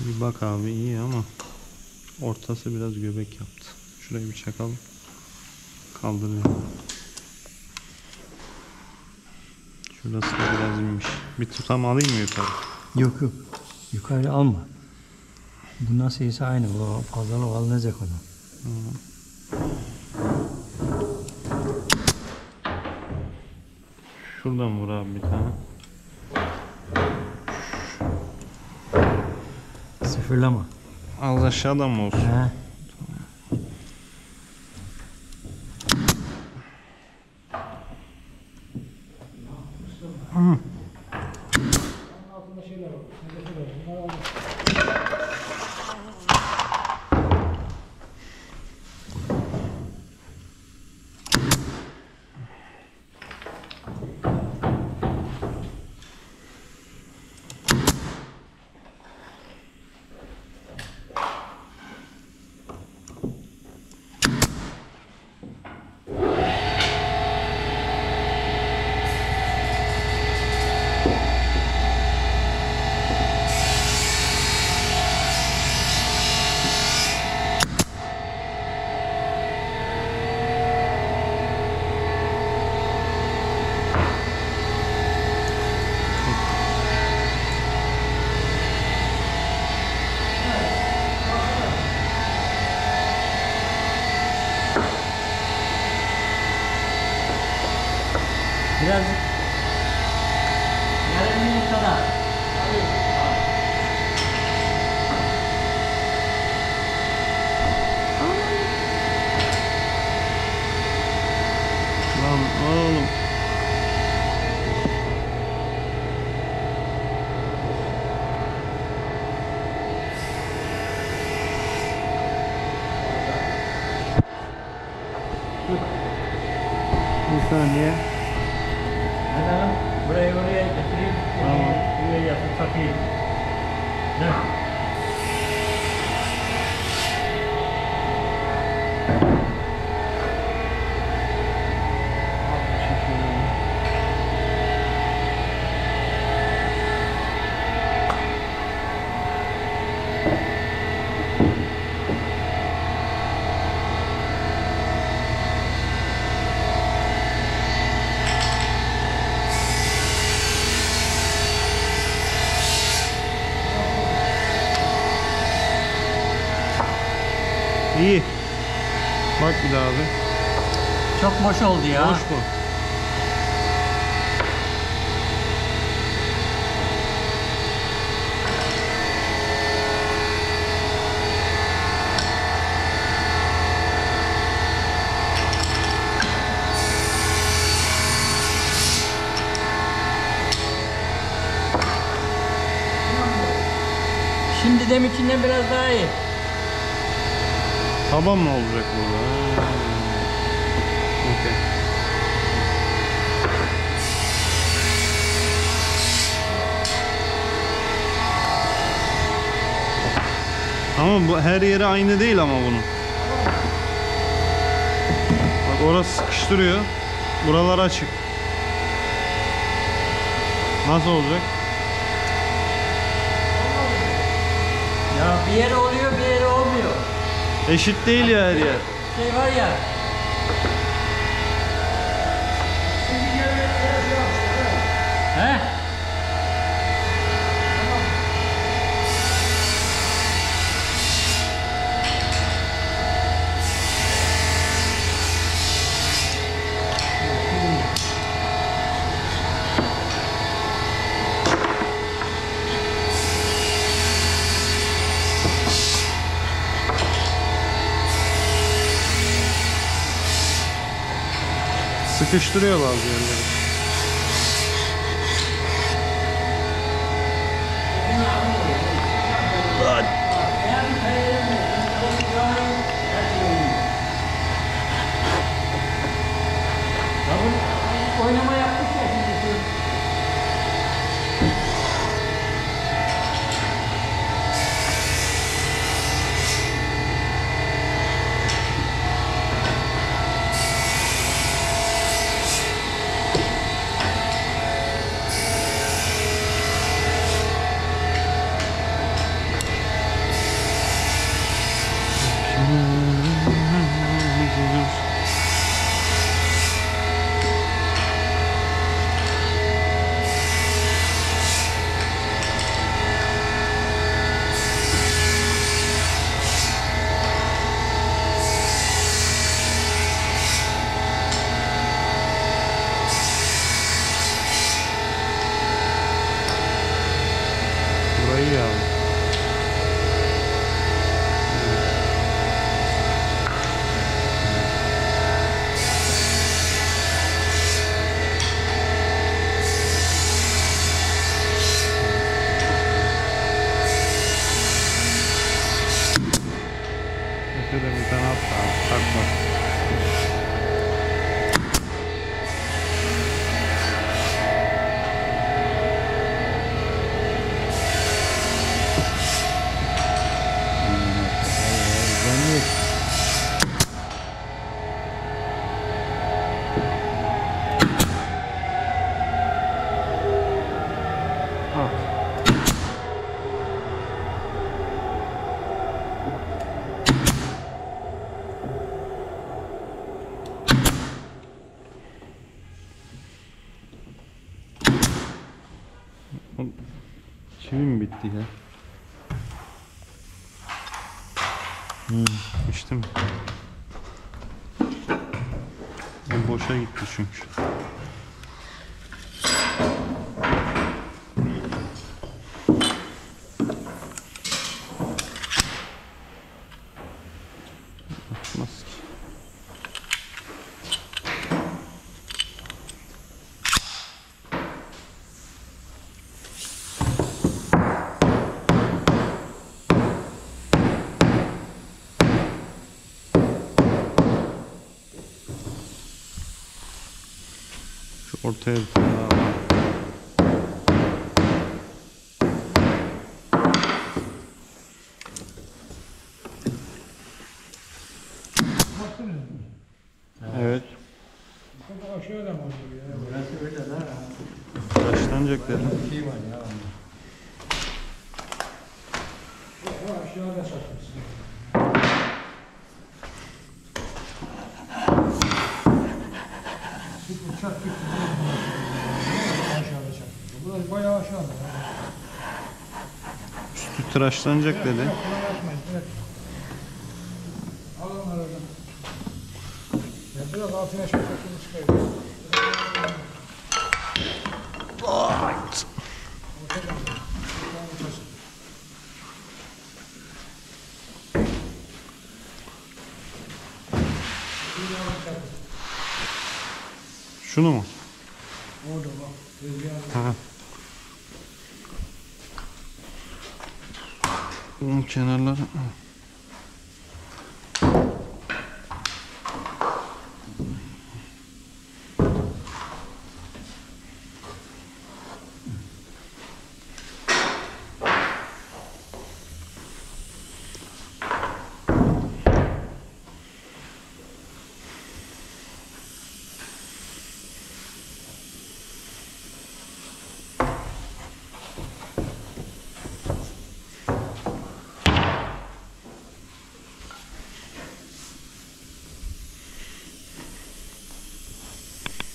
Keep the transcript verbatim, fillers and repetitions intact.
Bir bak abi, iyi ama ortası biraz göbek yaptı. Şurayı bir çakalım. Kaldırıyorum. Şurası da biraz inmiş. Bir tutam alayım mı yukarı? Yok yok. Yukarı alma. Bu nasılsa aynı. O fazlalık alınacak ona. Hı. Şuradan vur abi bir tane. Sıfırlama. Az aşağıdan mı olsun? He. Hı. Birazcık yarım minut kadar. Lan oğlum. Bir saniye. Neden? Burayı oraya getireyim. Tamam. Buraya yapıp takayım. Dön. İyi. Bak bir daha abi. Çok boş oldu ya. Boş mu? Şimdi deminkinden biraz daha iyi. Taban mı olacak burada? Ha. Okey. Ama bu her yeri aynı değil ama bunun. Bak orası sıkıştırıyor. Buralar açık. Nasıl olacak? Ya bir yere oluyor, bir yere olmuyor. Eşit değil ya her yer. Şey var ya. He? Sıkıştırıyor bazı yerleri. Oynama yaptık ya şimdi. Kivi mi bitti ya? Hmm. İçti mi? O boşa gitti çünkü. Açmaz ki. Şu ortaya bir tane daha var. Evet. Aşağıda mı oluyor ya? Burası öyle lan. Taşlanacak dedim. Bir şey var ya. O aşağıda satmışsın. Sıfır çak gitti. Aşağıda çakmışsın. Burası bayağı aşağıda. Üstü tıraşlanacak dedi. Yok, kolay açmayın. Evet. Alın aradan. Ya biraz altına şakasını çıkarın. Right. Ortadan. Ortadan ortası. Bir daha çakın. Şunu mu? Orada bak. Tezgahın. Ha. Bunun kenarları.